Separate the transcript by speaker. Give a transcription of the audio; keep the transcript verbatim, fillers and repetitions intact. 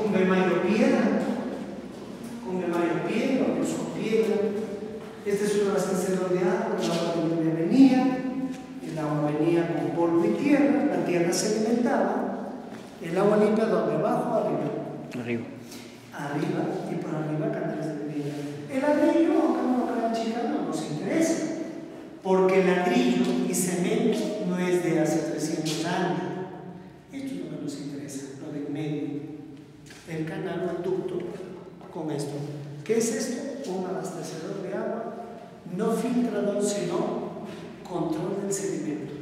Speaker 1: Cumbe mayo piedra, cumbe mayo piedra, o con piedra. Este es un abastecedor de agua, el agua de lluvia venía, el agua venía con polvo y tierra, la tierra se alimentaba, el agua limpia donde abajo, arriba.
Speaker 2: Arriba.
Speaker 1: Arriba y por arriba canales de bebida. El ladrillo, aunque no lo crean chicas, no nos interesa, porque el ladrillo y cemento no es de hace trescientos años. Esto es lo que nos interesa, lo de en medio. El canal o el ducto con esto. ¿Qué es esto? Un abastecedor de agua, no filtrador, sino control del sedimento.